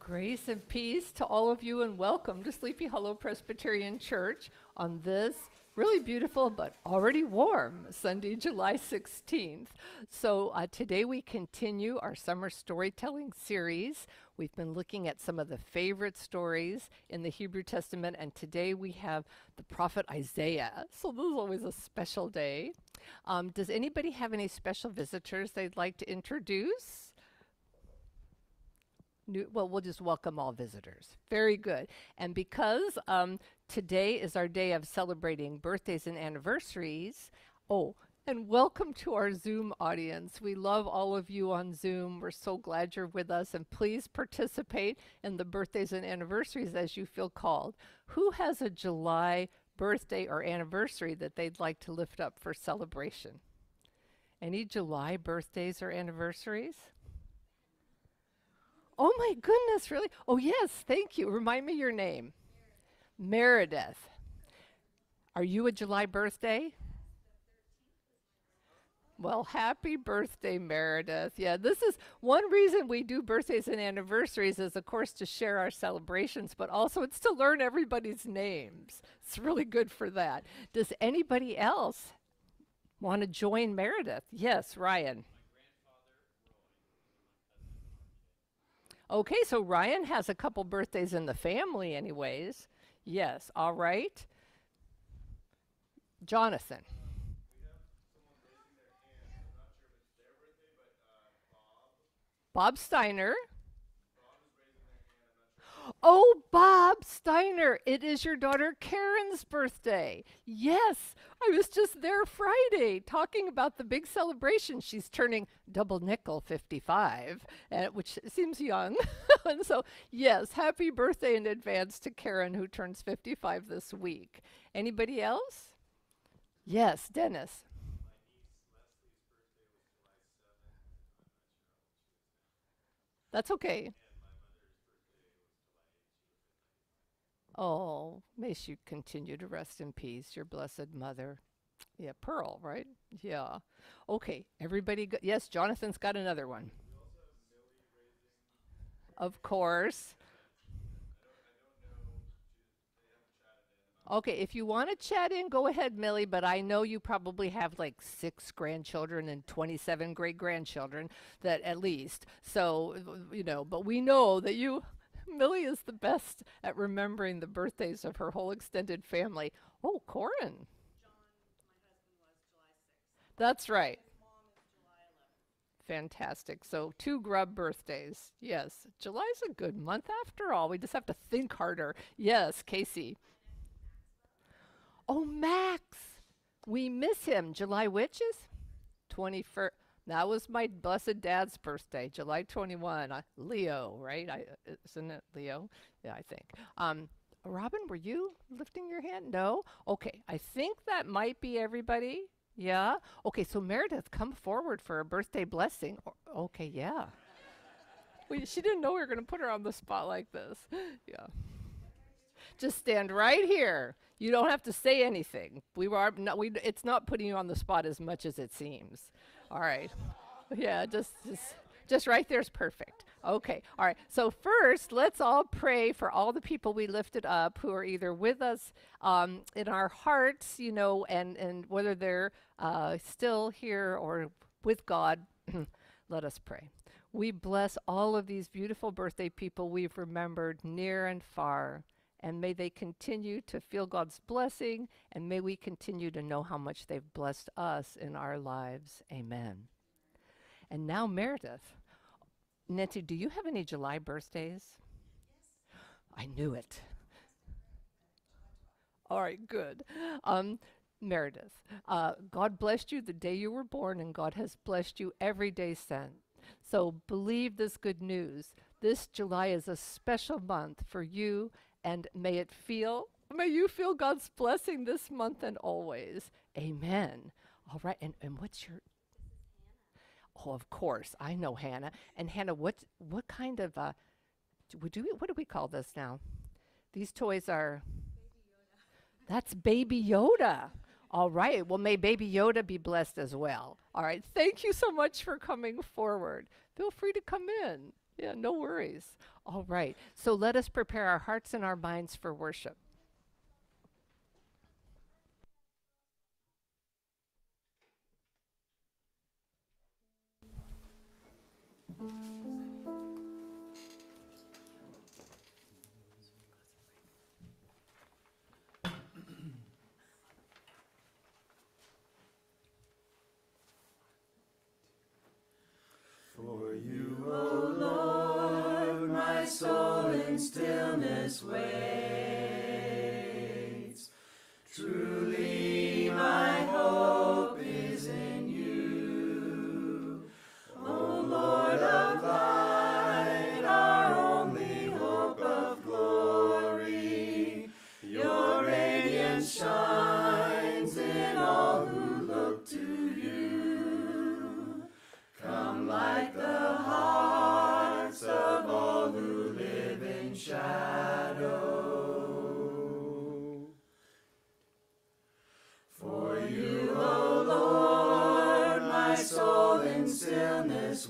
Grace and peace to all of you, and welcome to Sleepy Hollow Presbyterian Church on this really beautiful but already warm Sunday, July 16th. So today we continue our summer storytelling series. We've been looking at some of the favorite stories in the Hebrew Testament, and today we have the prophet Isaiah. So this is always a special day. Does anybody have any special visitors they'd like to introduce? Well, we'll just welcome all visitors. Very good. And because today is our day of celebrating birthdays and anniversaries, and welcome to our Zoom audience. We love all of you on Zoom. We're so glad you're with us, and please participate in the birthdays and anniversaries as you feel called. Who has a July birthday or anniversary that they'd like to lift up for celebration? Any July birthdays or anniversaries? Oh my goodness, really? Oh yes, thank you. Remind me your name. Meredith. Are you a July birthday? Well, happy birthday, Meredith. Yeah, this is one reason we do birthdays and anniversaries is, of course, to share our celebrations, but also it's to learn everybody's names. It's really good for that. Does anybody else want to join Meredith? Yes, Ryan. Okay, so Ryan has a couple birthdays in the family anyways. Yes, all right. Jonathan. Bob Steiner. Oh, Bob Steiner, it is your daughter Karen's birthday. Yes, I was just there Friday talking about the big celebration. She's turning double nickel 55, which seems young. And so, yes, happy birthday in advance to Karen, who turns 55 this week. Anybody else? Yes, Dennis. That's okay. Oh, may she continue to rest in peace, your blessed mother. Yeah, Pearl, right? Yeah. Okay, everybody. Yes, Jonathan's got another one. Of course. Okay, if you want to chat in, go ahead, Millie, but I know you probably have like 6 grandchildren and 27 great grandchildren, that at least. So, but we know that Millie is the best at remembering the birthdays of her whole extended family. Oh, Corin. That's right. Fantastic. So 2 grub birthdays. Yes. July's a good month after all. We just have to think harder. Yes, Casey. Oh, Max. We miss him. July witches? 21st. That was my blessed dad's birthday, July 21. Leo, right? Isn't it Leo? Yeah, I think. Robin, were you lifting your hand? No? Okay, I think that might be everybody. Yeah? Okay, so Meredith, come forward for a birthday blessing. Okay, yeah. She didn't know we were going to put her on the spot like this. Yeah. Just stand right here. You don't have to say anything. It's not putting you on the spot as much as it seems. All right. Yeah, just right there's perfect. Okay. All right. So first, let's all pray for all the people we lifted up who are either with us in our hearts, and whether they're still here or with God. Let us pray. We bless all of these beautiful birthday people we've remembered near and far. And may they continue to feel God's blessing, and may we continue to know how much they've blessed us in our lives. Amen. And now, Meredith. Nancy, do you have any July birthdays? I knew it. All right, good. Meredith, God blessed you the day you were born, and God has blessed you every day since. So believe this good news. This July is a special month for you, and may you feel God's blessing this month and always. Amen. All right, and what's your... Oh, of course, I know Hannah. And Hannah, what kind of what do we call this now? These toys are... That's Baby Yoda. All right. Well, may Baby Yoda be blessed as well. All right. Thank you so much for coming forward. Feel free to come in. Yeah, no worries. All right. So let us prepare our hearts and our minds for worship. For you, O Lord, my soul in stillness waits. Truly my hope is in you. O Lord of light, our only hope of glory. Your radiance shines in all who look to you. Come like the hearts of all who live in shadow. For you, O Lord, my soul in stillness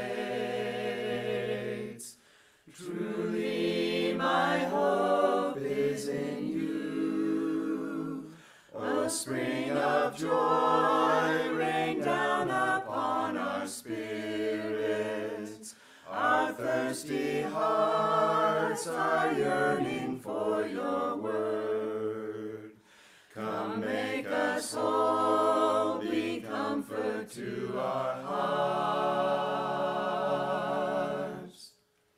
waits. Truly my hope is in you. A spring of joy rain down upon our spirits. Our thirsty hearts are yearning for your word. Come make us whole, be comfort to our hearts.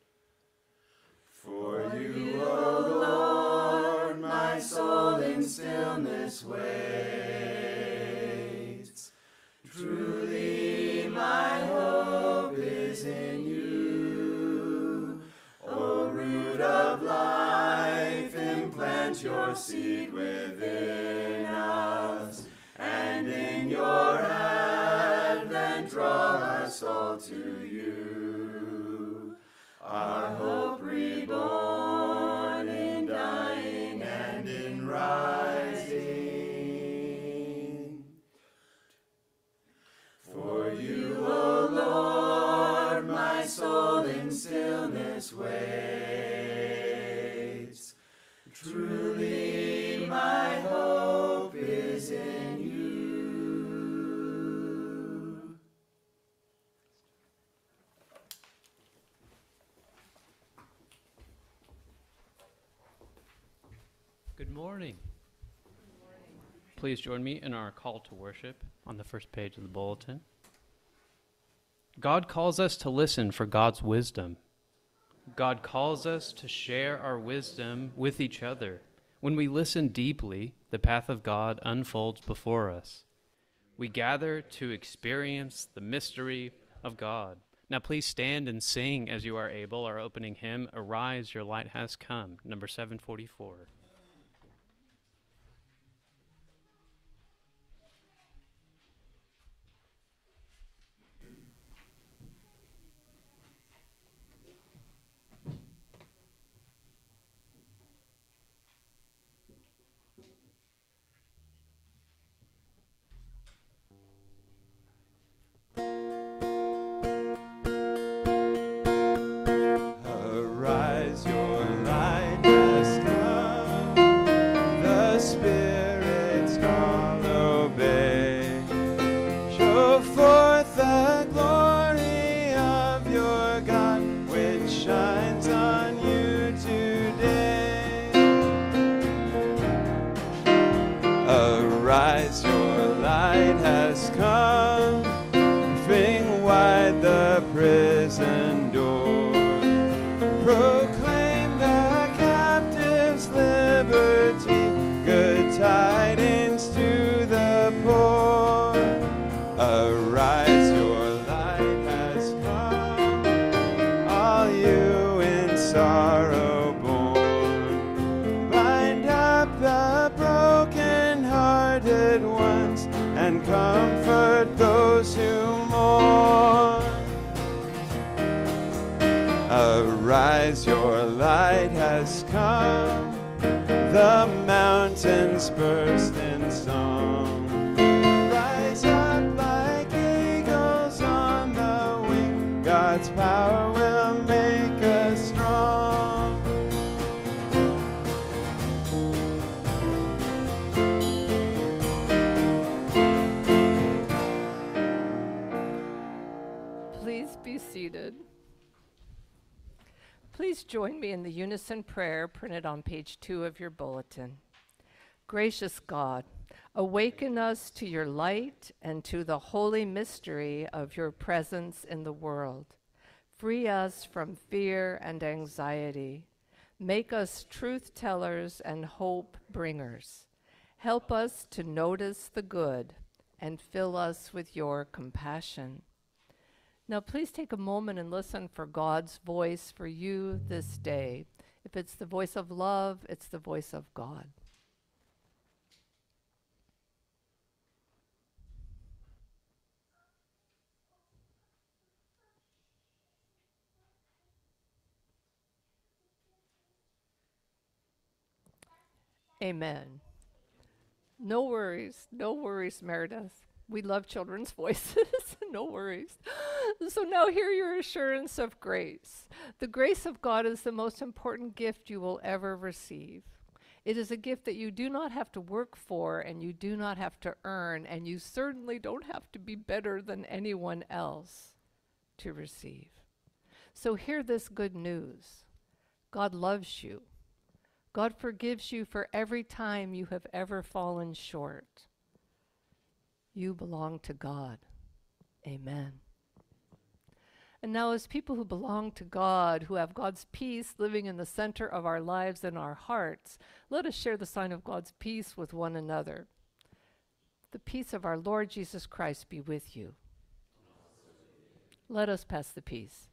For you, O Lord, my soul in stillness waits. Truly my hope is in you. O root of life, implant your seed within us, and in your advent draw us all to you. Our hope reborn in dying and in rising. For you, O Lord, my soul in stillness waits. Truly my hope is in you. Good morning. Please join me in our call to worship on the first page of the bulletin. God calls us to listen for God's wisdom. God calls us to share our wisdom with each other. When we listen deeply, the path of God unfolds before us. We gather to experience the mystery of God. Now please stand and sing as you are able our opening hymn, Arise, Your Light Has Come, number 744. Arise, your light has come, the Spirit's call obey. Show forth the glory of your God, which shines on you today. Arise, your light has come, fling wide the prison door. Proclaim the captives' liberty, good tidings to the poor. Arise, your light has come, all you in sorrow born. Bind up the broken-hearted ones and comfort those who mourn. Arise, your light has come, the mountains burst in song. Rise up like eagles on the wing, God's power will make seated. Please join me in the unison prayer printed on page 2 of your bulletin. Gracious God, awaken us to your light and to the holy mystery of your presence in the world. Free us from fear and anxiety. Make us truth tellers and hope bringers. Help us to notice the good and fill us with your compassion. Now please take a moment and listen for God's voice for you this day. If it's the voice of love, it's the voice of God. Amen. No worries, Meredith. We love children's voices. No worries. So now hear your assurance of grace. The grace of God is the most important gift you will ever receive. It is a gift that you do not have to work for and you do not have to earn, and you certainly don't have to be better than anyone else to receive. So hear this good news. God loves you. God forgives you for every time you have ever fallen short. You belong to God. Amen. And now, as people who belong to God, who have God's peace living in the center of our lives and our hearts, let us share the sign of God's peace with one another. The peace of our Lord Jesus Christ be with you. Let us pass the peace.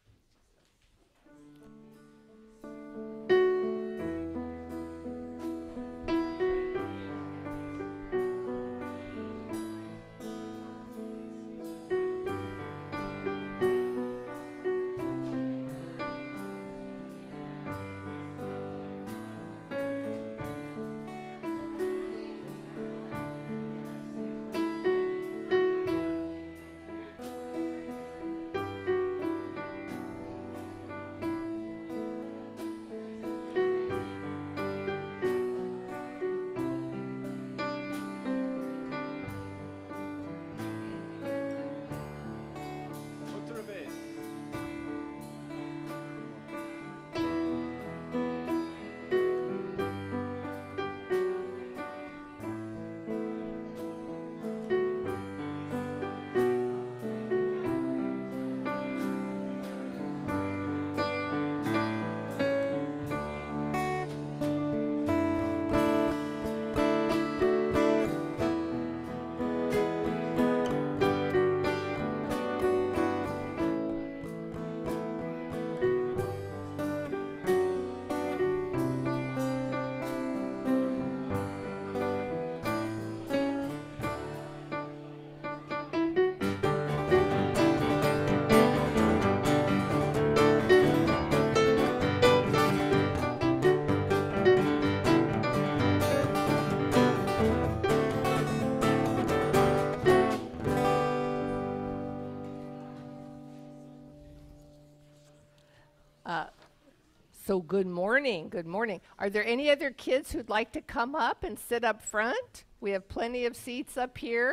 So good morning, good morning. Are there any other kids who'd like to come up and sit up front? We have plenty of seats up here.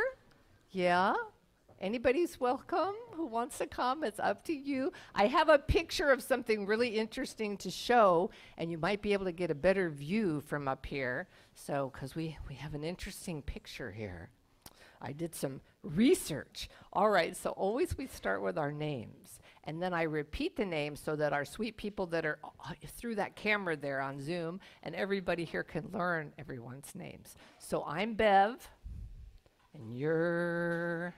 Yeah? Anybody's welcome who wants to come. It's up to you. I have a picture of something really interesting to show, and you might be able to get a better view from up here. So, because we have an interesting picture here. I did some research. All right, so always we start with our names. And then I repeat the names so that our sweet people that are through that camera there on Zoom and everybody here can learn everyone's names. So I'm Bev, and you're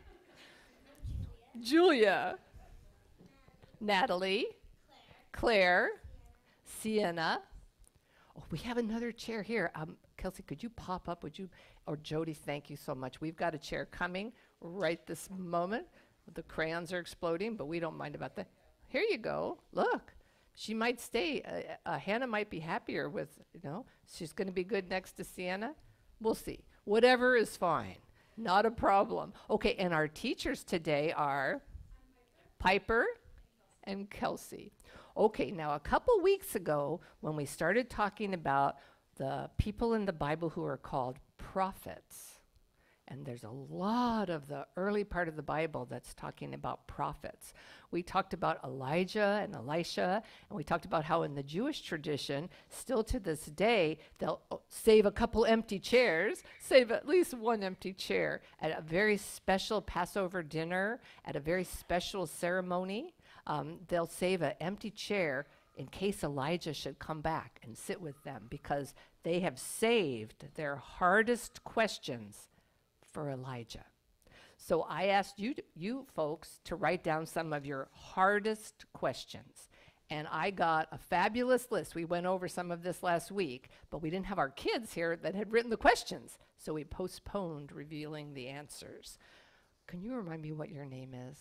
Julia, Natalie, Claire, Sienna. Oh, we have another chair here. Kelsey, could you pop up? Would you? Or Jody, thank you so much. We've got a chair coming right this moment. The crayons are exploding, but we don't mind about that. Here you go. Look, she might stay. Hannah might be happier with, she's going to be good next to Sienna. We'll see. Whatever is fine. Not a problem. Okay, and our teachers today are Piper and Kelsey. Okay, now a couple weeks ago, when we started talking about the people in the Bible who are called prophets, And there's a lot of the early part of the Bible that's talking about prophets. We talked about Elijah and Elisha, and we talked about how in the Jewish tradition, still to this day, they'll save a couple empty chairs, save at least one empty chair at a very special Passover dinner, at a very special ceremony. They'll save an empty chair in case Elijah should come back and sit with them, because they have saved their hardest questions for Elijah. So I asked you folks to write down some of your hardest questions. And I got a fabulous list. We went over some of this last week, but we didn't have our kids here that had written the questions. So we postponed revealing the answers. Can you remind me what your name is?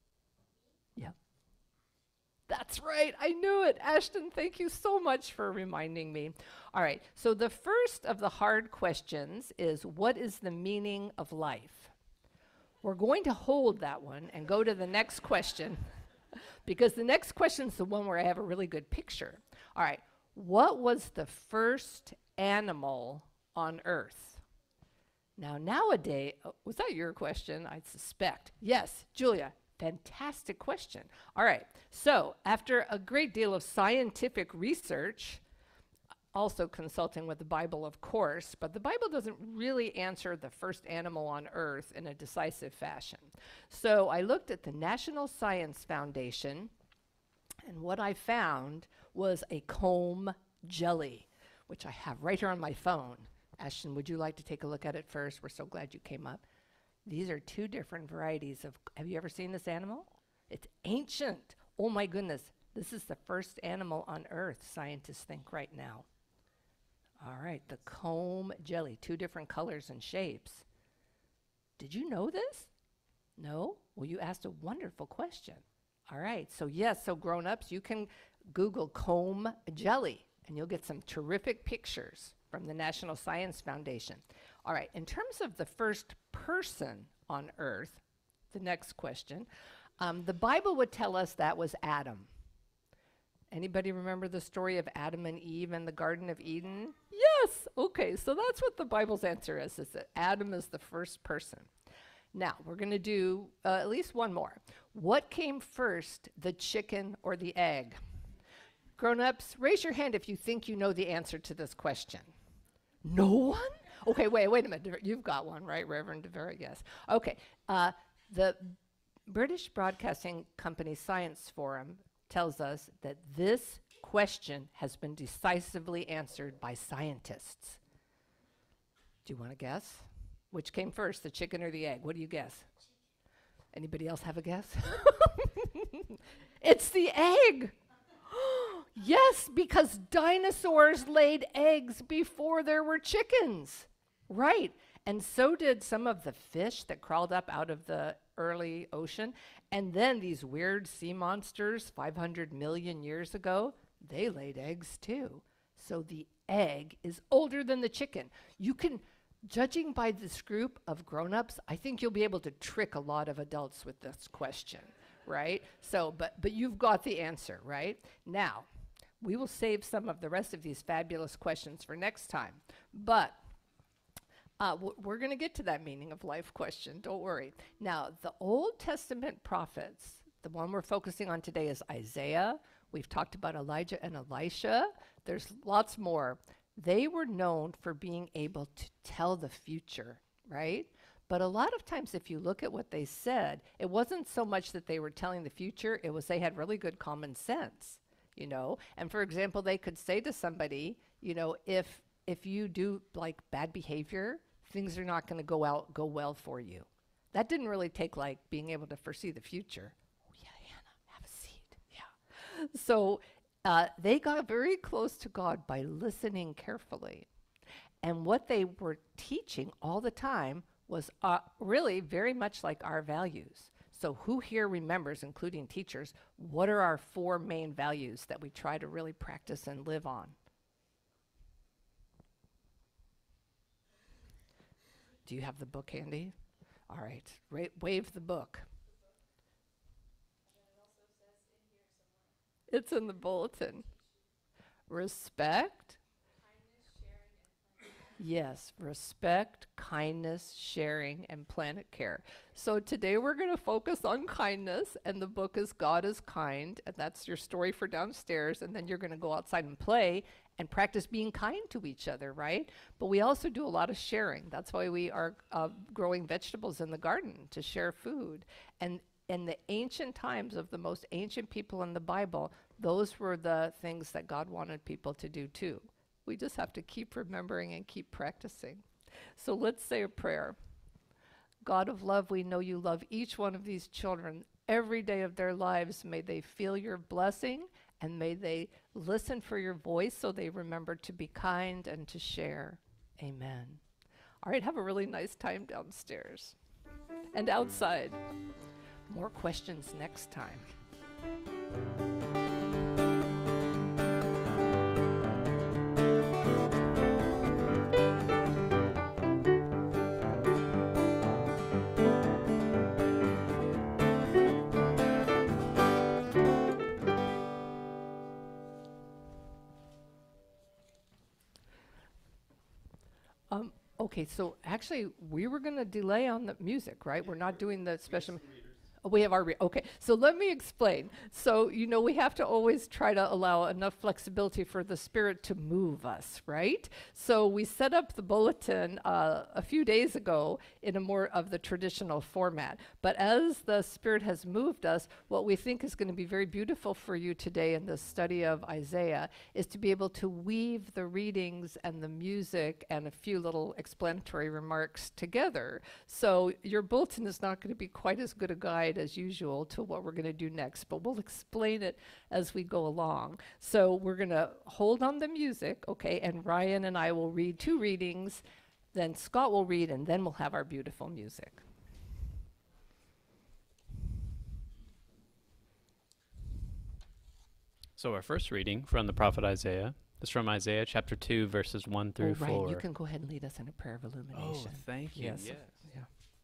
Yeah. That's right. I knew it. Ashton, thank you so much for reminding me. All right. So the first of the hard questions is, what is the meaning of life? We're going to hold that one and go to the next question because the next question is the one where I have a really good picture. All right. What was the first animal on Earth? Now, nowadays, was that your question? I suspect. Yes, Julia. Fantastic question. All right. So after a great deal of scientific research, also consulting with the Bible, of course, but the Bible doesn't really answer the first animal on Earth in a decisive fashion. So I looked at the National Science Foundation, and what I found was a comb jelly, which I have right here on my phone. Ashton, would you like to take a look at it first? We're so glad you came up. These are two different varieties of, have you ever seen this animal? It's ancient. Oh my goodness. This is the first animal on Earth, scientists think right now. All right, the comb jelly, two different colors and shapes. Did you know this? No? Well, you asked a wonderful question. All right, so yes, so grown-ups, you can Google comb jelly, and you'll get some terrific pictures from the National Science Foundation. All right, in terms of the first person on Earth, the next question, the Bible would tell us that was Adam. Anybody remember the story of Adam and Eve in the Garden of Eden? Yes, okay, so that's what the Bible's answer is that Adam is the first person. Now, we're going to do at least one more. What came first, the chicken or the egg? Grown-ups, raise your hand if you think you know the answer to this question. No one? Okay, wait a minute. You've got one, right, Reverend DeVera? Yes. Okay. The British Broadcasting Company Science Forum tells us that this question has been decisively answered by scientists. Do you want to guess? Which came first, the chicken or the egg? What do you guess? Anybody else have a guess? It's the egg. Yes, because dinosaurs laid eggs before there were chickens. Right. And so did some of the fish that crawled up out of the early ocean. And then these weird sea monsters 500 million years ago, they laid eggs too. So the egg is older than the chicken. You can, judging by this group of grown-ups, I think you'll be able to trick a lot of adults with this question, right? So, but you've got the answer, right? Now, we will save some of the rest of these fabulous questions for next time. But we're going to get to that meaning of life question. Don't worry. Now, the Old Testament prophets, the one we're focusing on today is Isaiah. We've talked about Elijah and Elisha. There's lots more. They were known for being able to tell the future, right? But a lot of times, if you look at what they said, it wasn't so much that they were telling the future, it was they had really good common sense, you know? And for example, they could say to somebody, you know, if you do like bad behavior, things are not going to go well for you. That didn't really take like being able to foresee the future. Oh yeah, Hannah, have a seat. Yeah. So they got very close to God by listening carefully. And what they were teaching all the time was really very much like our values. So who here remembers, including teachers, what are our 4 main values that we try to really practice and live on? Do you have the book handy? All right, wave the book. It's in the bulletin. Respect. Yes, respect, kindness, sharing, and planet care. So today we're going to focus on kindness, and the book is God is Kind, and that's your story for downstairs. And then you're going to go outside and play and practice being kind to each other, right? But we also do a lot of sharing. That's why we are growing vegetables in the garden to share food. And in the ancient times of the most ancient people in the Bible, those were the things that God wanted people to do too. We just have to keep remembering and keep practicing. So let's say a prayer. God of love, we know you love each one of these children every day of their lives. May they feel your blessing and may they listen for your voice so they remember to be kind and to share. Amen. All right, have a really nice time downstairs and outside. More questions next time. Okay, so actually, we were going to delay on the music, right? We're not doing the special. Oh, we have our okay. So let me explain. So we have to always try to allow enough flexibility for the Spirit to move us, right? So we set up the bulletin a few days ago in a more of the traditional format. But as the Spirit has moved us, what we think is going to be very beautiful for you today in the study of Isaiah is to be able to weave the readings and the music and a few little explanatory remarks together. So your bulletin is not going to be quite as good a guide as usual to what we're going to do next, but we'll explain it as we go along. So we're going to hold on the music, okay, and Ryan and I will read 2 readings, then Scott will read, and then we'll have our beautiful music. So our first reading from the prophet Isaiah is from Isaiah chapter 2, verses 1 through 4. Ryan, you can go ahead and lead us in a prayer of illumination. Oh, thank you. Yes. Yes. Yeah.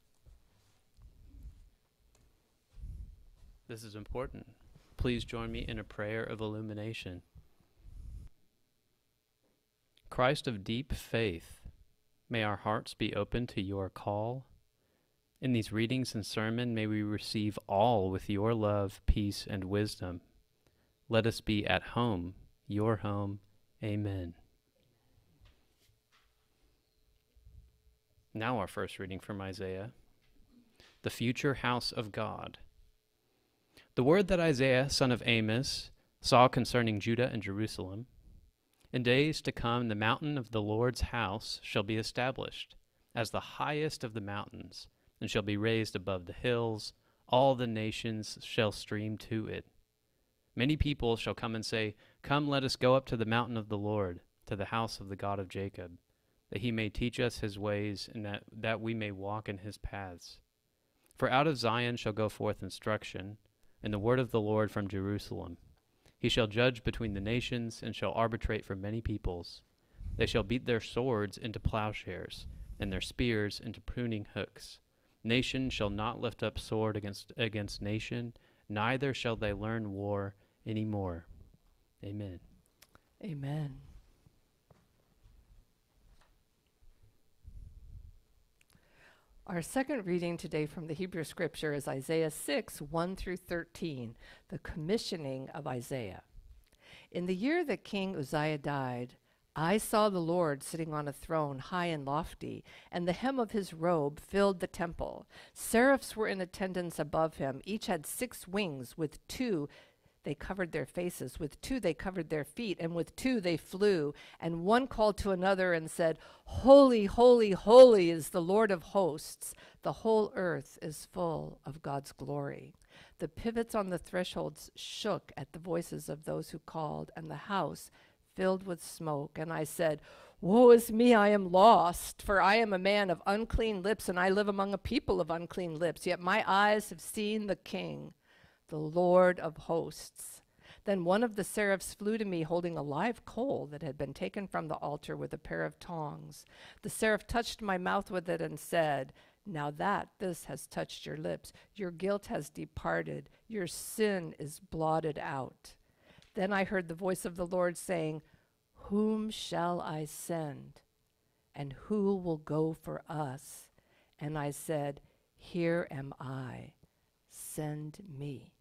This is important. Please join me in a prayer of illumination. Christ of deep faith, may our hearts be open to your call. In these readings and sermon, may we receive all with your love, peace, and wisdom. Let us be at home, your home. Amen. Now our first reading from Isaiah, the future house of God. The word that Isaiah, son of Amos, saw concerning Judah and Jerusalem. In days to come, the mountain of the Lord's house shall be established as the highest of the mountains, and shall be raised above the hills. All the nations shall stream to it. Many people shall come and say, Come, let us go up to the mountain of the Lord, to the house of the God of Jacob, that he may teach us his ways, and that we may walk in his paths. For out of Zion shall go forth instruction, and the word of the Lord from Jerusalem. He shall judge between the nations, and shall arbitrate for many peoples. They shall beat their swords into plowshares, and their spears into pruning hooks. Nation shall not lift up sword against nation, neither shall they learn war any more. Amen. Amen. Our second reading today from the Hebrew Scripture is Isaiah 6, 1 through 13, the commissioning of Isaiah. In the year that King Uzziah died, I saw the Lord sitting on a throne high and lofty, and the hem of his robe filled the temple. Seraphs were in attendance above him. Each had 6 wings. With 2 they covered their faces, with 2 they covered their feet, and with 2 they flew. And one called to another and said, Holy, holy, holy is the Lord of hosts. The whole earth is full of God's glory. The pivots on the thresholds shook at the voices of those who called, and the house filled with smoke. And I said, Woe is me, I am lost, for I am a man of unclean lips, and I live among a people of unclean lips. Yet my eyes have seen the King, the Lord of hosts. Then one of the seraphs flew to me, holding a live coal that had been taken from the altar with a pair of tongs. The seraph touched my mouth with it and said, Now that this has touched your lips, your guilt has departed, your sin is blotted out. Then I heard the voice of the Lord saying, Whom shall I send? and who will go for us? And I said, Here am I, send me.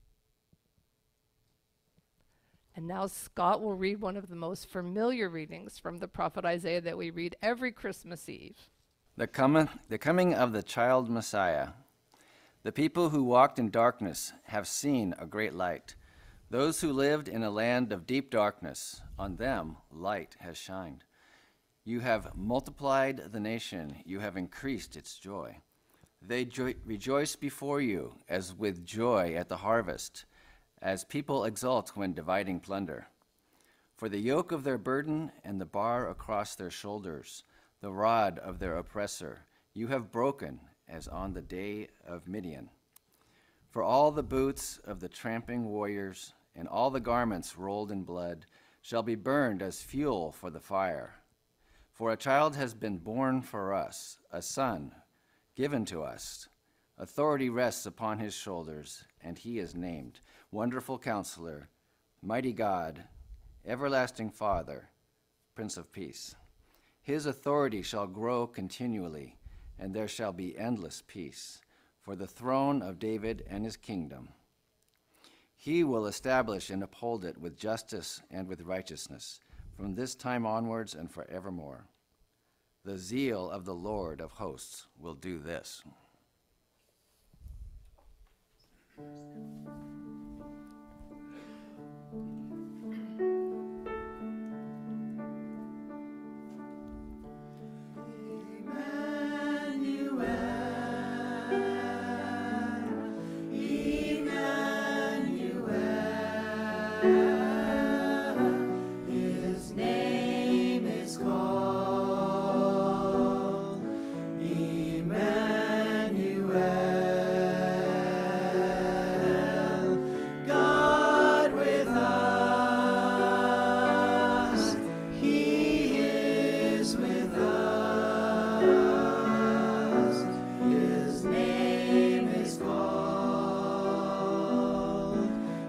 And now Scott will read one of the most familiar readings from the prophet Isaiah that we read every Christmas Eve. The coming of the child Messiah. The people who walked in darkness have seen a great light. Those who lived in a land of deep darkness, on them light has shined. You have multiplied the nation, you have increased its joy. They rejoice before you as with joy at the harvest, as people exult when dividing plunder. For the yoke of their burden and the bar across their shoulders, the rod of their oppressor, you have broken as on the day of Midian. For all the boots of the tramping warriors and all the garments rolled in blood shall be burned as fuel for the fire. For a child has been born for us, a son given to us. Authority rests upon his shoulders, and he is named Wonderful Counselor, Mighty God, Everlasting Father, Prince of Peace. His authority shall grow continually, and there shall be endless peace for the throne of David and his kingdom. He will establish and uphold it with justice and with righteousness from this time onwards and forevermore. The zeal of the Lord of hosts will do this. His name is called Emmanuel, God with us. He is with us. His name is called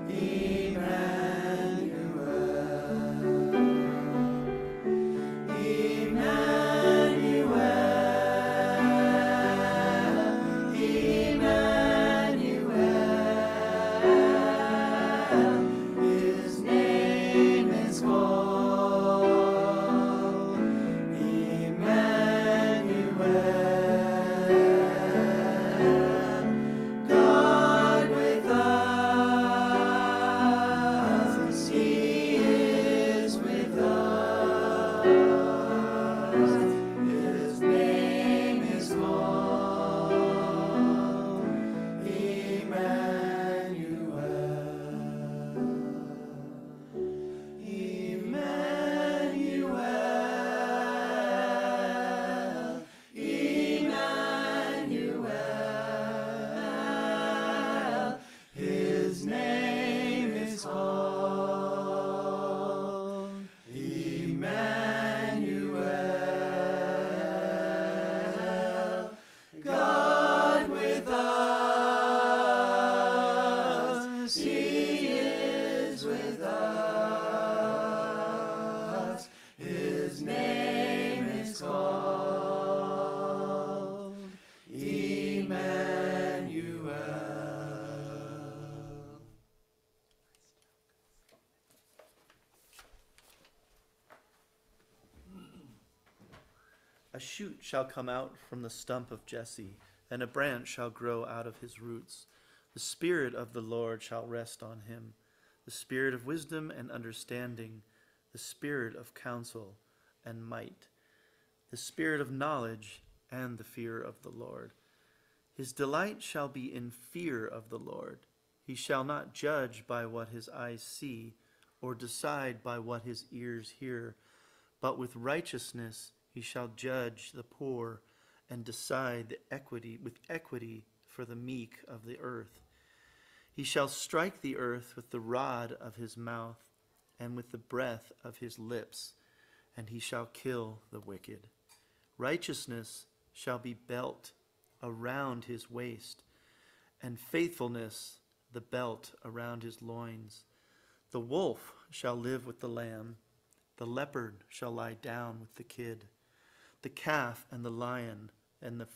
A shoot shall come out from the stump of Jesse, and a branch shall grow out of his roots. The Spirit of the Lord shall rest on him, the Spirit of wisdom and understanding, the Spirit of counsel and might, the Spirit of knowledge and the fear of the Lord. His delight shall be in fear of the Lord. He shall not judge by what his eyes see, or decide by what his ears hear, but with righteousness he shall judge the poor and decide with equity for the meek of the earth. He shall strike the earth with the rod of his mouth and with the breath of his lips, and he shall kill the wicked. Righteousness shall be belt around his waist, and faithfulness the belt around his loins. The wolf shall live with the lamb, the leopard shall lie down with the kid. the calf and the lion and the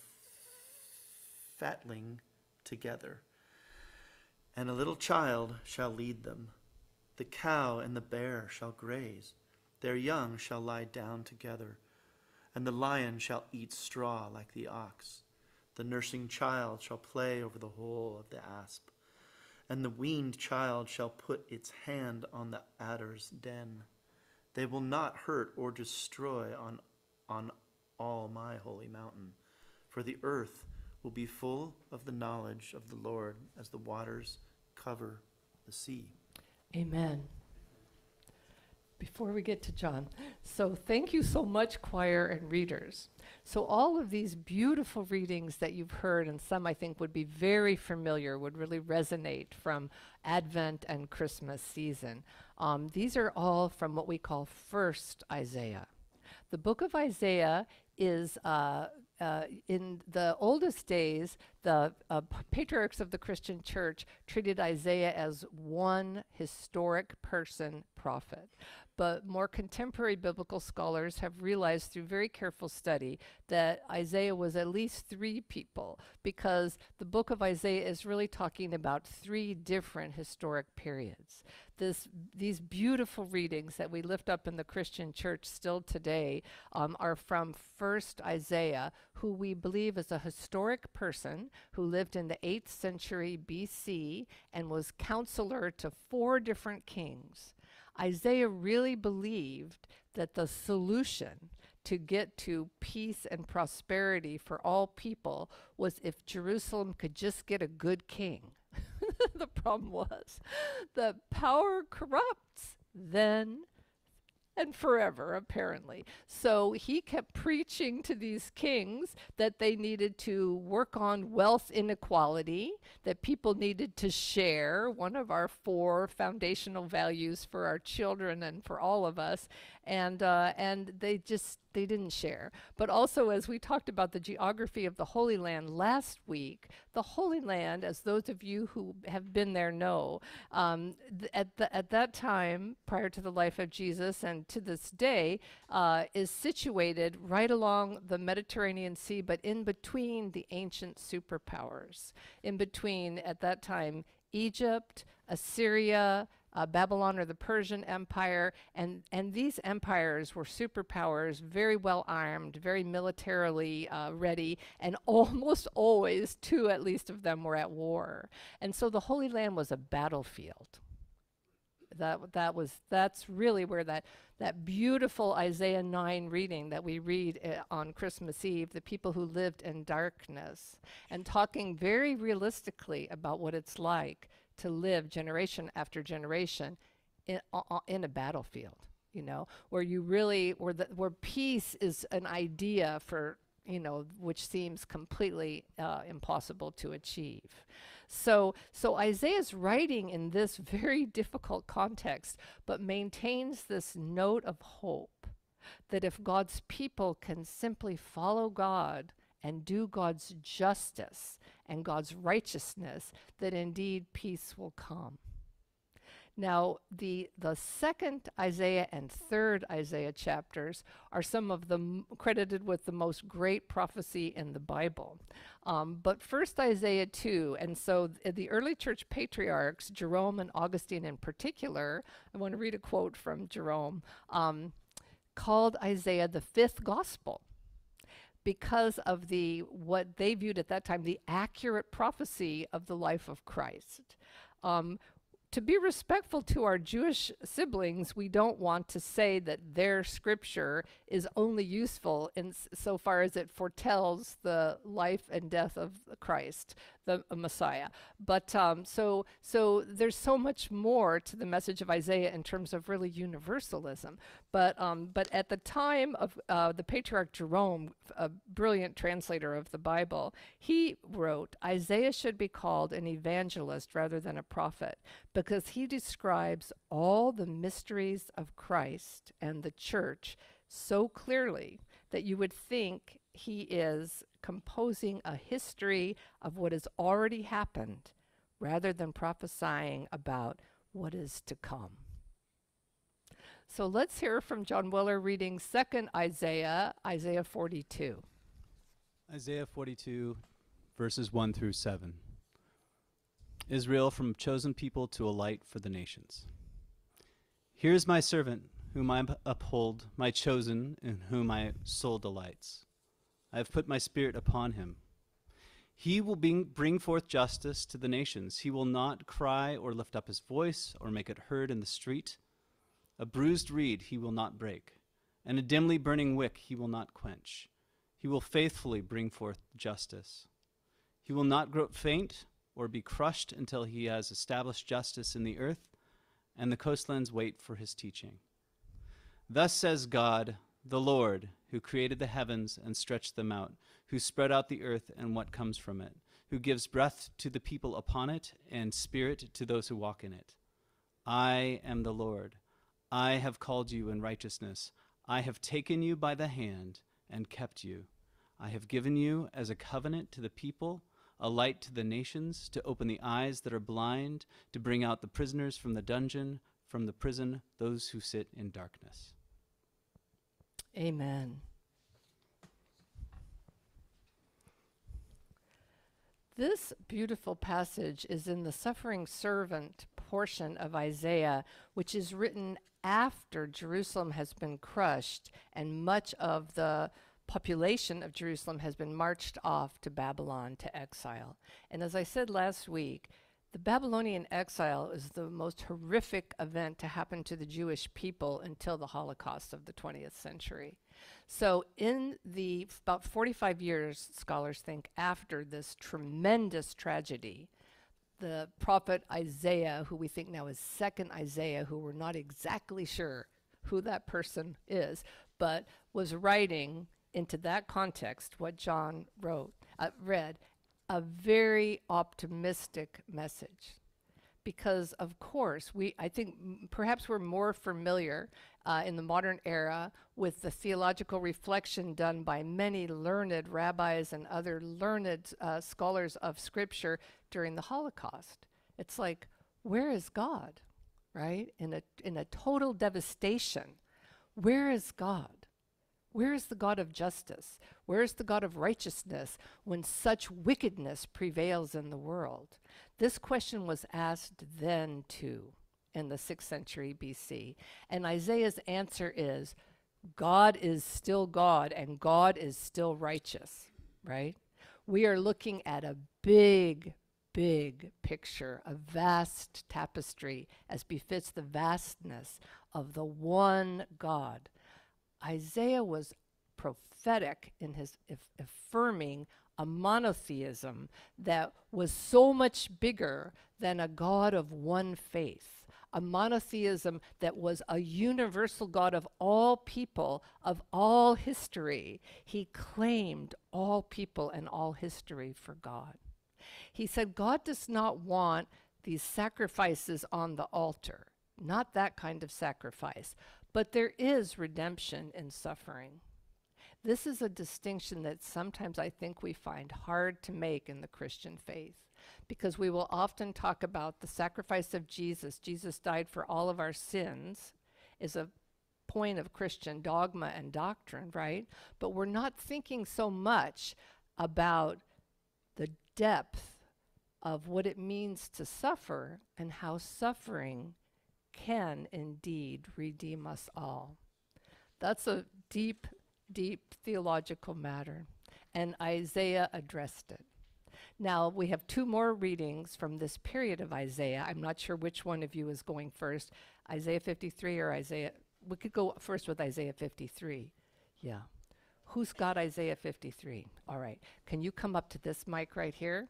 fatling together, and a little child shall lead them. The cow and the bear shall graze, their young shall lie down together, and the lion shall eat straw like the ox. The nursing child shall play over the hole of the asp, and the weaned child shall put its hand on the adder's den. They will not hurt or destroy on all my holy mountain, for the earth will be full of the knowledge of the Lord as the waters cover the sea. Amen. Before we get to John, so thank you so much, choir and readers. So all of these beautiful readings that you've heard, and some I think would be very familiar, would really resonate from Advent and Christmas season. These are all from what we call First Isaiah. The book of Isaiah is in the oldest days, the patriarchs of the Christian church treated Isaiah as one historic person prophet. But more contemporary biblical scholars have realized through very careful study that Isaiah was at least three people, because the book of Isaiah is really talking about three different historic periods. These beautiful readings that we lift up in the Christian church still today are from First Isaiah, who we believe is a historic person who lived in the 8th century BC and was counselor to 4 different kings. Isaiah really believed that the solution to get to peace and prosperity for all people was if Jerusalem could just get a good king. The problem was the power corrupts then and forever, apparently. So he kept preaching to these kings that they needed to work on wealth inequality, that people needed to share, one of our 4 foundational values for our children and for all of us, and they didn't share. But also, as we talked about the geography of the Holy Land last week, the Holy Land, as those of you who have been there know, at that time, prior to the life of Jesus and to this day, is situated right along the Mediterranean Sea, but in between the ancient superpowers. In between, at that time, Egypt, Assyria, Babylon or the Persian Empire, and these empires were superpowers, very well armed, very militarily ready, and almost always 2 at least of them were at war. And so the Holy Land was a battlefield. That's really where that beautiful Isaiah 9 reading that we read on Christmas Eve, the people who lived in darkness, and talking very realistically about what it's like to live generation after generation in a battlefield, you know, where you really, where peace is an idea for, you know, which seems completely impossible to achieve. So Isaiah's writing in this very difficult context, but maintains this note of hope that if God's people can simply follow God and do God's justice and God's righteousness, that indeed peace will come. Now, the second Isaiah and third Isaiah chapters are some of the credited with the most great prophecy in the Bible. But first Isaiah 2, and so the early church patriarchs, Jerome and Augustine in particular, I want to read a quote from Jerome, called Isaiah the 5th gospel, because of what they viewed at that time, the accurate prophecy of the life of Christ. To be respectful to our Jewish siblings, we don't want to say that their scripture is only useful in so far as it foretells the life and death of Christ, the Messiah. But so there's so much more to the message of Isaiah in terms of really universalism. But at the time of the patriarch Jerome, a brilliant translator of the Bible, he wrote, Isaiah should be called an evangelist rather than a prophet, because he describes all the mysteries of Christ and the church so clearly that you would think he is composing a history of what has already happened rather than prophesying about what is to come. So let's hear from John Weller reading 2nd Isaiah, Isaiah 42. Isaiah 42, verses 1 through 7. Israel, from chosen people to a light for the nations. Here is my servant, whom I uphold, my chosen, in whom my soul delights. I have put my spirit upon him. He will bring forth justice to the nations. He will not cry or lift up his voice or make it heard in the street. A bruised reed he will not break, and a dimly burning wick he will not quench. He will faithfully bring forth justice. He will not grow faint or be crushed until he has established justice in the earth, and the coastlands wait for his teaching. Thus says God, the Lord, who created the heavens and stretched them out, who spread out the earth and what comes from it, who gives breath to the people upon it and spirit to those who walk in it. I am the Lord. I have called you in righteousness. I have taken you by the hand and kept you. I have given you as a covenant to the people, a light to the nations, to open the eyes that are blind, to bring out the prisoners from the dungeon, from the prison, those who sit in darkness. Amen. This beautiful passage is in the suffering servant portion of Isaiah, which is written after Jerusalem has been crushed and much of the population of Jerusalem has been marched off to Babylon to exile. And as I said last week, the Babylonian exile is the most horrific event to happen to the Jewish people until the Holocaust of the 20th century. So in the about 45 years, scholars think, after this tremendous tragedy, the prophet Isaiah, who we think now is 2nd Isaiah, who we're not exactly sure who that person is, but was writing into that context what John read, a very optimistic message. Because of course, I think perhaps we're more familiar in the modern era with the theological reflection done by many learned rabbis and other learned scholars of Scripture during the Holocaust. It's like, where is God, right? In a total devastation, where is God? Where is the God of justice? Where is the God of righteousness when such wickedness prevails in the world? This question was asked then too, in the 6th century BC. And Isaiah's answer is, God is still God and God is still righteous, right? We are looking at a big, big picture, a vast tapestry as befits the vastness of the one God. Isaiah was prophetic in his affirming a monotheism that was so much bigger than a God of one faith, a monotheism that was a universal God of all people, of all history. He claimed all people and all history for God. He said God does not want these sacrifices on the altar, not that kind of sacrifice, but there is redemption in suffering. This is a distinction that sometimes I think we find hard to make in the Christian faith, because we will often talk about the sacrifice of Jesus. Jesus died for all of our sins is a point of Christian dogma and doctrine, right? But we're not thinking so much about the depth of what it means to suffer and how suffering can indeed redeem us all. That's a deep, deep theological matter, and Isaiah addressed it. Now, we have 2 more readings from this period of Isaiah. I'm not sure which one of you is going first, Isaiah 53 or Isaiah. We could go first with Isaiah 53. Yeah. Who's got Isaiah 53? All right. Can you come up to this mic right here?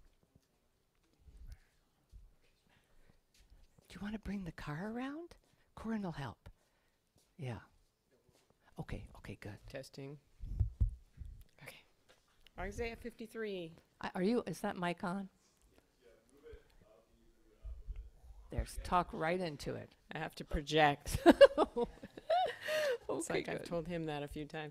Do you want to bring the car around? Corinne will help. Yeah. Okay, good. Testing. Okay. Isaiah 53. Is that mic on? There's talk right into it. I have to project. It's like good. I've told him that a few times.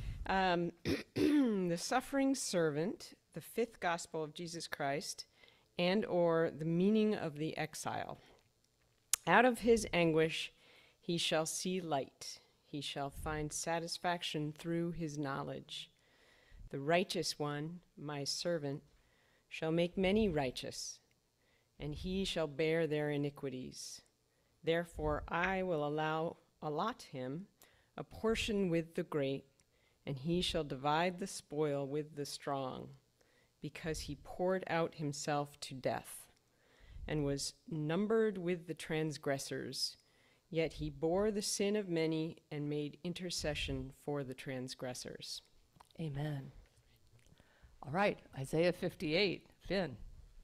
The suffering servant, the 5th gospel of Jesus Christ, and or the meaning of the exile. Out of his anguish, He shall see light. He shall find satisfaction through his knowledge. The righteous one, my servant, shall make many righteous, and he shall bear their iniquities. Therefore I will allot him a portion with the great, and he shall divide the spoil with the strong, because he poured out himself to death, and was numbered with the transgressors. Yet he bore the sin of many and made intercession for the transgressors. Amen. All right, Isaiah 58. Finn.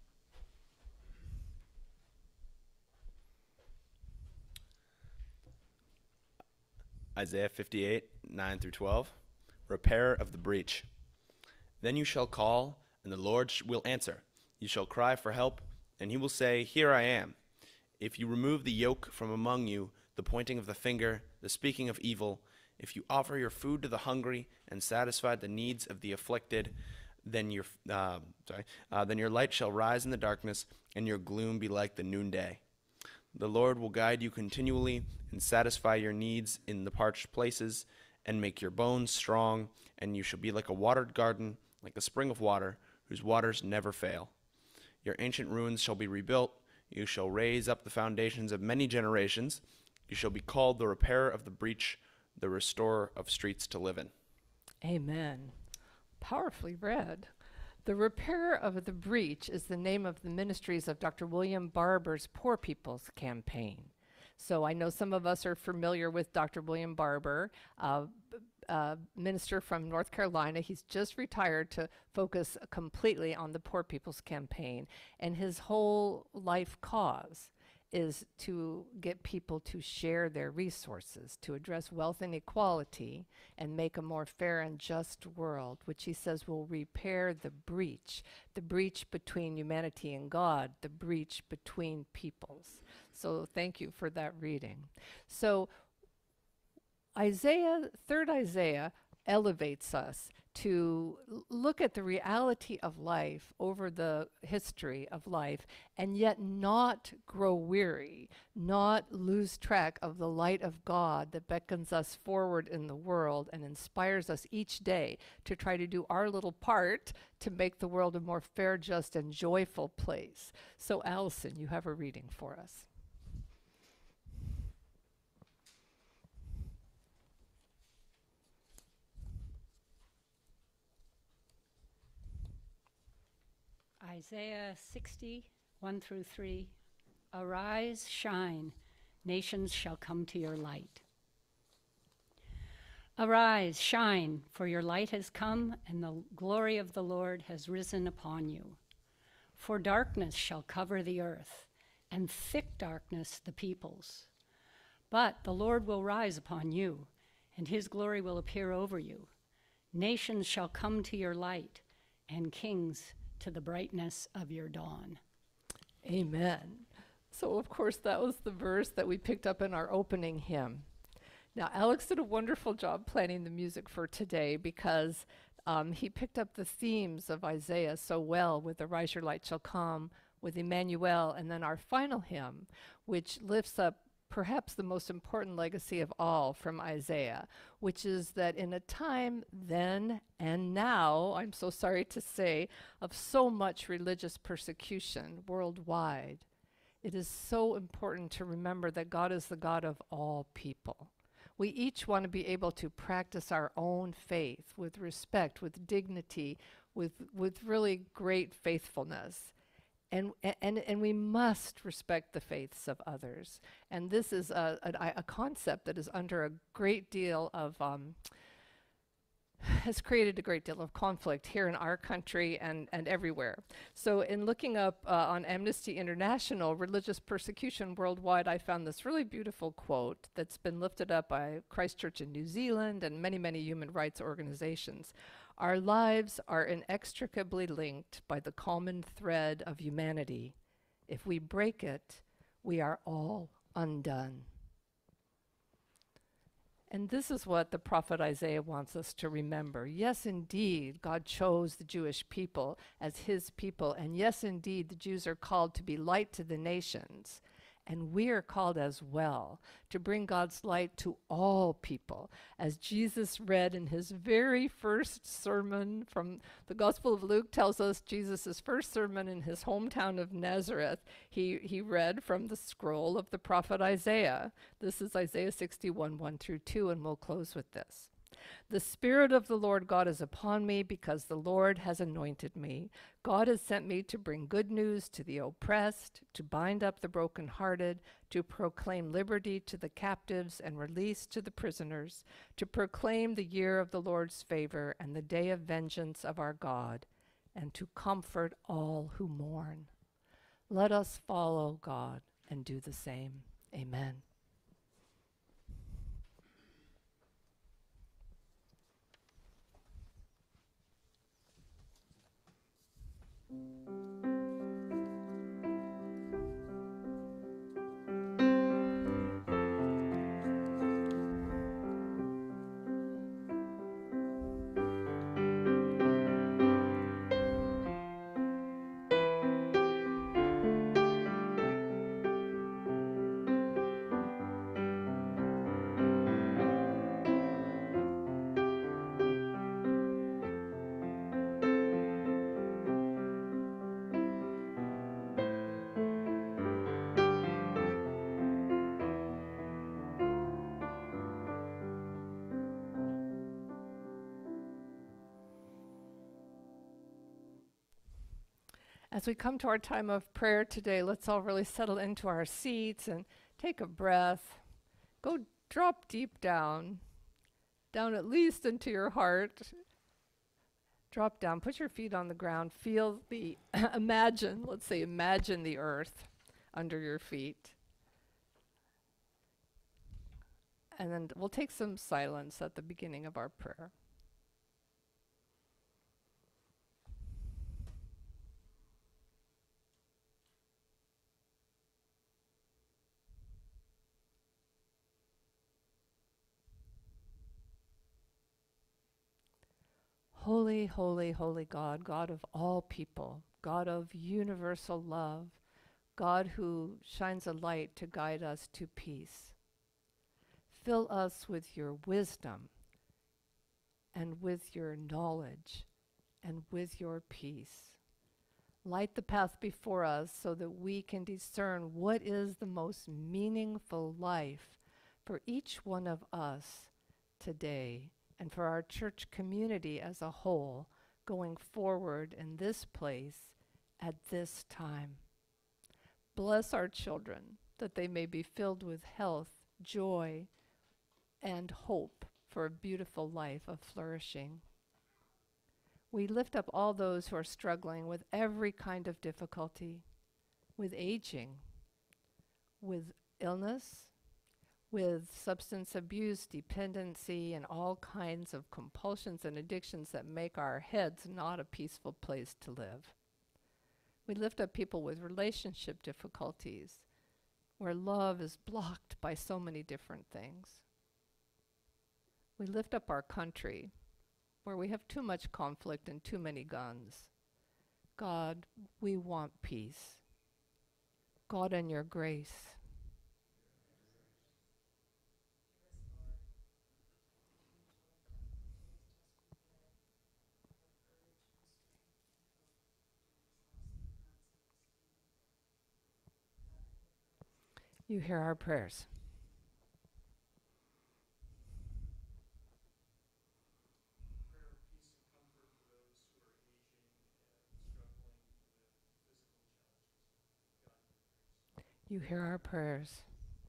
Isaiah 58, 9 through 12. Repair of the breach. Then you shall call, and the Lord will answer. You shall cry for help, and he will say, Here I am. If you remove the yoke from among you, the pointing of the finger, the speaking of evil, if you offer your food to the hungry and satisfy the needs of the afflicted, then your light shall rise in the darkness, and your gloom be like the noonday. The Lord will guide you continually and satisfy your needs in the parched places, and make your bones strong, and you shall be like a watered garden, like a spring of water, whose waters never fail. Your ancient ruins shall be rebuilt. You shall raise up the foundations of many generations. You shall be called the repairer of the breach, the restorer of streets to live in. Amen. Powerfully read. The Repairer of the Breach is the name of the ministries of Dr. William Barber's Poor People's Campaign. So I know some of us are familiar with Dr. William Barber, minister from North Carolina. He's just retired to focus completely on the Poor People's Campaign. And his whole life cause is to get people to share their resources, to address wealth inequality, and make a more fair and just world, which he says will repair the breach between humanity and God, the breach between peoples. So thank you for that reading. So third Isaiah elevates us to look at the reality of life over the history of life, and yet not grow weary, not lose track of the light of God that beckons us forward in the world and inspires us each day to try to do our little part to make the world a more fair, just, and joyful place. So Allison, you have a reading for us. Isaiah 60, 1 through 3. Arise, shine, nations shall come to your light. Arise, shine, for your light has come, and the glory of the Lord has risen upon you. For darkness shall cover the earth, and thick darkness the peoples. But the Lord will rise upon you, and his glory will appear over you. Nations shall come to your light, and kings to the brightness of your dawn. Amen. So, of course, that was the verse that we picked up in our opening hymn. Now, Alex did a wonderful job planning the music for today because he picked up the themes of Isaiah so well with Arise Your Light Shall Come, with Emmanuel, and then our final hymn, which lifts up perhaps the most important legacy of all from Isaiah, which is that in a time then and now, I'm so sorry to say, of so much religious persecution worldwide, it is so important to remember that God is the God of all people. We each want to be able to practice our own faith with respect, with dignity, with really great faithfulness. And we must respect the faiths of others. And this is a concept that is under a great deal of, has created a great deal of conflict here in our country and everywhere. So in looking up on Amnesty International, religious persecution worldwide, I found this really beautiful quote that's been lifted up by Christchurch in New Zealand and many, many human rights organizations. Our lives are inextricably linked by the common thread of humanity. If we break it, we are all undone. And this is what the prophet Isaiah wants us to remember. Yes, indeed, God chose the Jewish people as his people. And yes, indeed, the Jews are called to be light to the nations. And we are called as well to bring God's light to all people. As Jesus read in his very first sermon from the Gospel of Luke tells us Jesus' first sermon in his hometown of Nazareth, he read from the scroll of the prophet Isaiah. This is Isaiah 61, 1 through 2, and we'll close with this. The Spirit of the Lord God is upon me because the Lord has anointed me. God has sent me to bring good news to the oppressed, to bind up the brokenhearted, to proclaim liberty to the captives and release to the prisoners, to proclaim the year of the Lord's favor and the day of vengeance of our God, and to comfort all who mourn. Let us follow God and do the same. Amen. As we come to our time of prayer today, let's all really settle into our seats and take a breath. Go drop deep down at least into your heart. Drop down, put your feet on the ground, feel the, imagine the earth under your feet. And then we'll take some silence at the beginning of our prayer. Holy, holy, holy God, God of all people, God of universal love, God who shines a light to guide us to peace. Fill us with your wisdom and with your knowledge and with your peace. Light the path before us so that we can discern what is the most meaningful life for each one of us today, and for our church community as a whole going forward in this place at this time. Bless our children that they may be filled with health, joy, and hope for a beautiful life of flourishing. We lift up all those who are struggling with every kind of difficulty, with aging, with illness, with substance abuse, dependency, and all kinds of compulsions and addictions that make our heads not a peaceful place to live. We lift up people with relationship difficulties, where love is blocked by so many different things. We lift up our country, where we have too much conflict and too many guns. God, we want peace. God, in your grace. You hear our prayers. You hear our prayers.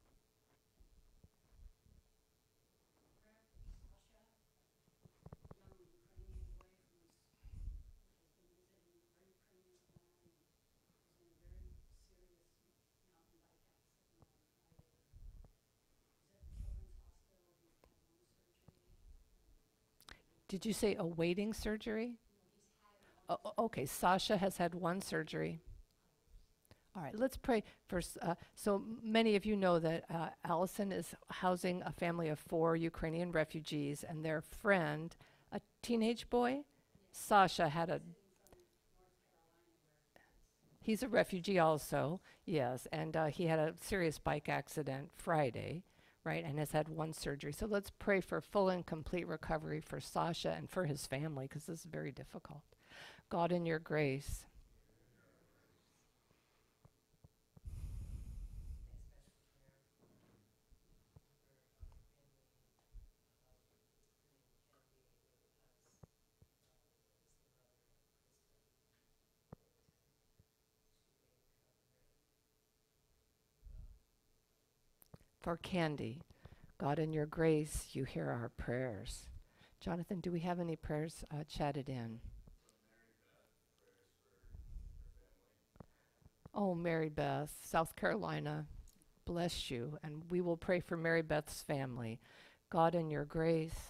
Did you say awaiting surgery? Okay, Sasha has had one surgery. All right, let's pray first. So many of you know that Allison is housing a family of 4 Ukrainian refugees, and their friend, a teenage boy, Sasha, had a... He's a refugee also, yes, and he had a serious bike accident Friday, right, and has had one surgery. So let's pray for full and complete recovery for Sasha and for his family, because this is very difficult. God, in your grace. For Candy, God, in your grace, you hear our prayers. Jonathan, do we have any prayers chatted in? Oh, Mary Beth, South Carolina, bless you. And we will pray for Mary Beth's family. God, in your grace.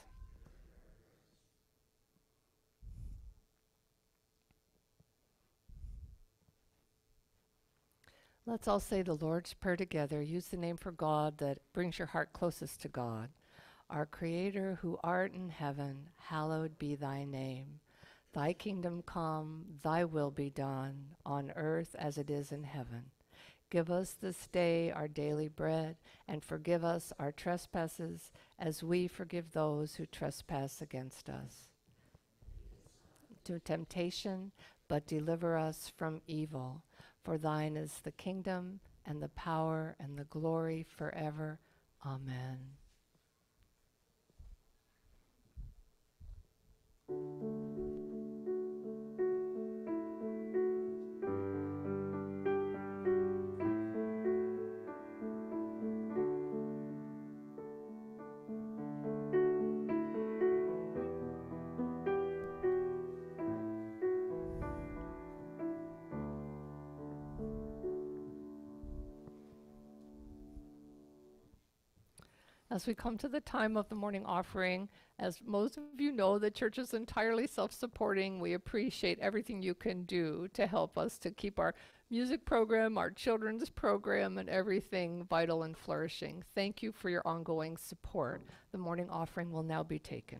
Let's all say the Lord's Prayer together. Use the name for God that brings your heart closest to God. Our Creator, who art in heaven, hallowed be thy name. Thy kingdom come, thy will be done, on earth as it is in heaven. Give us this day our daily bread, and forgive us our trespasses, as we forgive those who trespass against us. To temptation, but deliver us from evil. For thine is the kingdom, and the power, and the glory forever. Amen. As we come to the time of the morning offering, as most of you know, the church is entirely self-supporting. We appreciate everything you can do to help us to keep our music program, our children's program, and everything vital and flourishing. Thank you for your ongoing support. The morning offering will now be taken.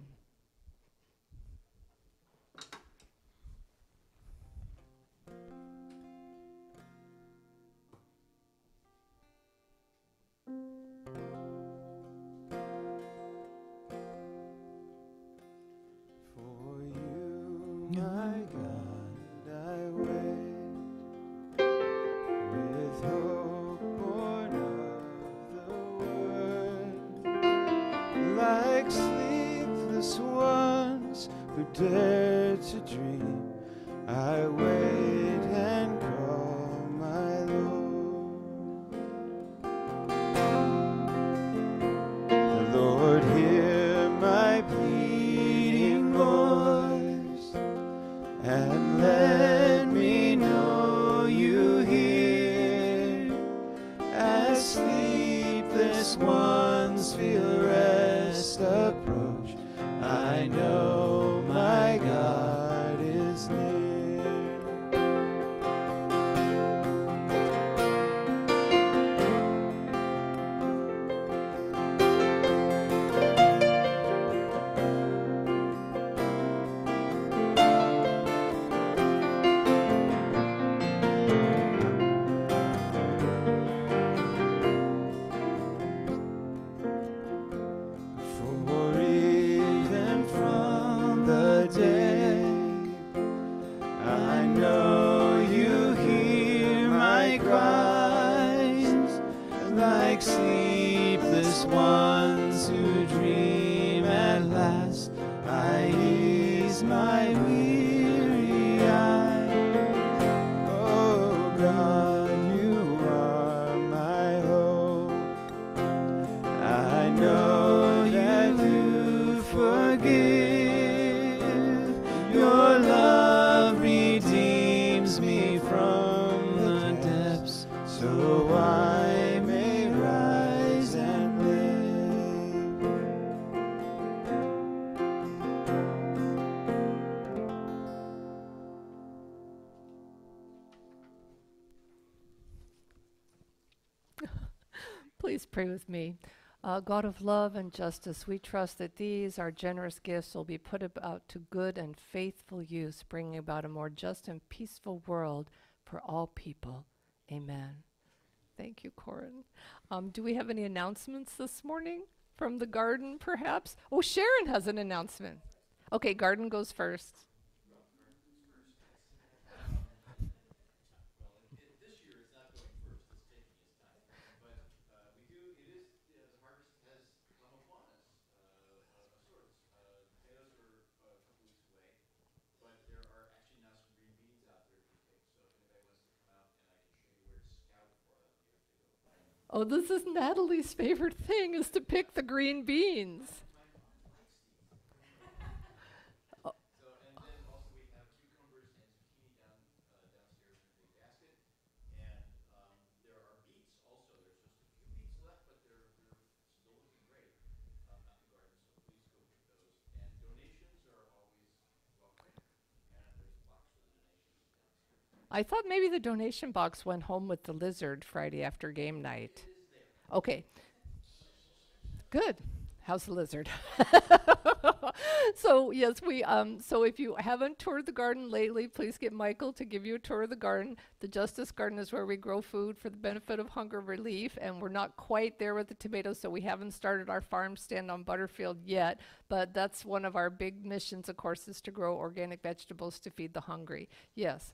My God, I wait with hope born of the word, like sleepless ones who dare to dream. I wait and call my Lord. Lord, hear my pleading voice, and let me know you hear, as sleepless ones feel rest approach. I know my God is near. For even from the dead, I know you hear my cries, like sleepless ones who dream at last. I ease my weary eyes. Oh God, you are my hope. I know that you forgive. Your love redeems me from the depths, so I may rise and live. Please pray with me. God of love and justice, we trust that these, our generous gifts, will be put about to good and faithful use, bringing about a more just and peaceful world for for all people. Amen. Thank you, Corin. Do we have any announcements this morning from the garden, perhaps? Oh, Sharon has an announcement. Okay, garden goes first. Oh, this is Natalie's favorite thing, is to pick the green beans. Oh. I thought maybe the donation box went home with the lizard Friday after game night. Okay. Good. How's the lizard? So yes, so if you haven't toured the garden lately, please get Michael to give you a tour of the garden. The Justice Garden is where we grow food for the benefit of hunger relief, and we're not quite there with the tomatoes, so we haven't started our farm stand on Butterfield yet, but that's one of our big missions, of course, is to grow organic vegetables to feed the hungry. Yes.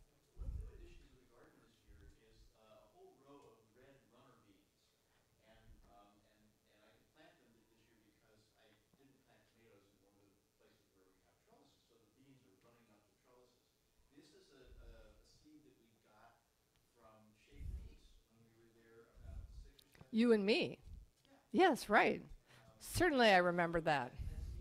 You and me. Yes, right. Certainly I remember that.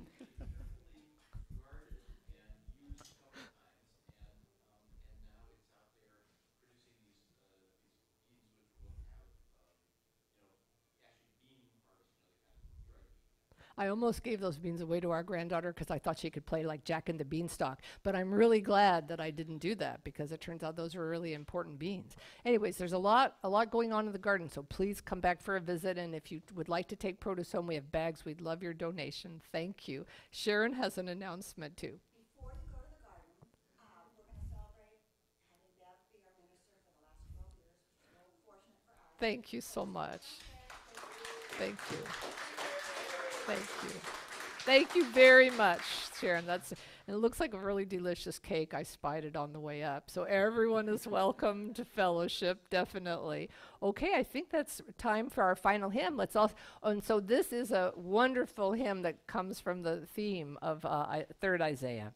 I almost gave those beans away to our granddaughter because I thought she could play like Jack and the Beanstalk. But I'm really glad that I didn't do that because it turns out those are really important beans. Anyways, there's a lot going on in the garden, so please come back for a visit. And if you would like to take produce home, we have bags. We'd love your donation. Thank you. Sharon has an announcement too. Before you go to the garden, we're going to celebrate having Bev be our minister for the last 12 years, which is really fortunate for us. Thank you so much. Thank you. Thank you. Thank you very much, Sharon. And it looks like a really delicious cake. I spied it on the way up. So everyone is welcome to fellowship, definitely. Okay, I think that's time for our final hymn. And so this is a wonderful hymn that comes from the theme of 3rd Isaiah.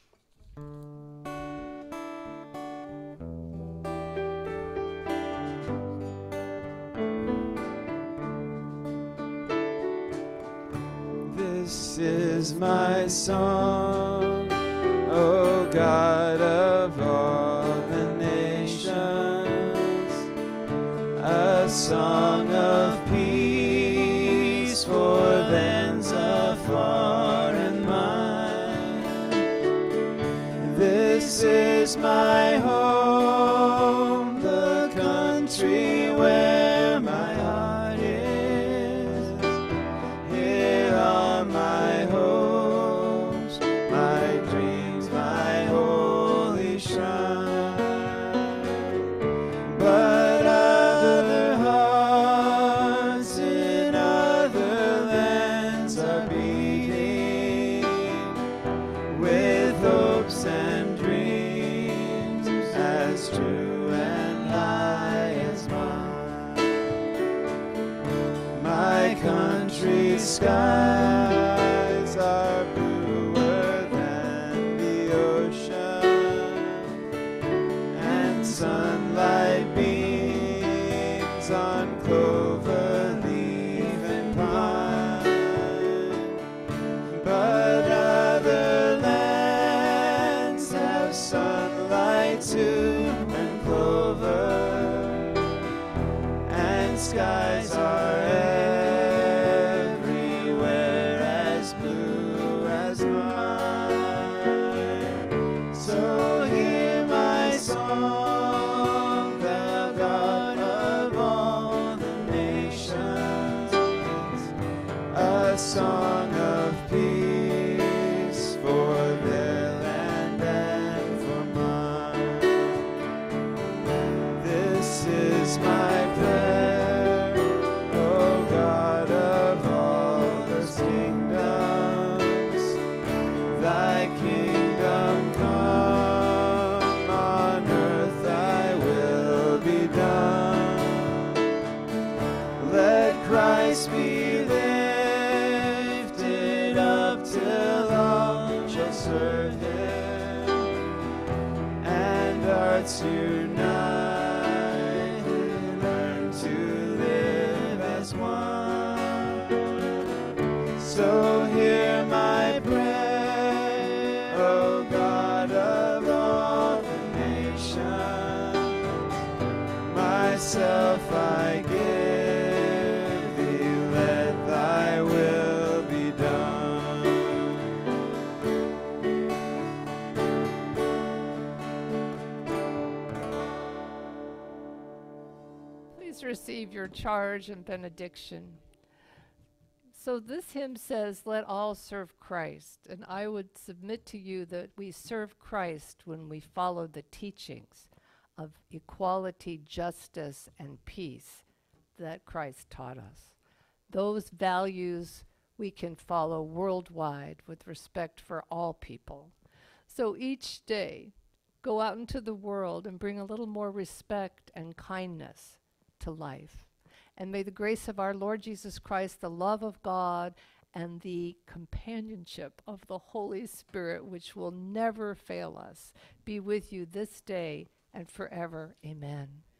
This is my song, O God of all the nations, a song of peace for lands afar and mine. This is my home, the country where my heart is. Here are my hopes, my dreams, my holy shrine. But other hearts in other lands are beating with hopes and dreams as true and high as mine. My country's skies are bluer than the ocean, and sunlight beams on clover leaf and pine. But other lands have sunlight too, and clover, and skies are everywhere as blue as mine. So hear my song, thou God of all the nations, a song of peace for their land and for mine. hearts unite, learn to live as one. So hear my prayer, O God of all the nations. Myself I give thee, let thy will be done. Please receive your charge and benediction. So this hymn says, let all serve Christ. And I would submit to you that we serve Christ when we follow the teachings of equality, justice, and peace that Christ taught us. Those values we can follow worldwide with respect for all people. So each day, go out into the world and bring a little more respect and kindness to life. And may the grace of our Lord Jesus Christ, the love of God, and the companionship of the Holy Spirit, which will never fail us, be with you this day and forever. Amen.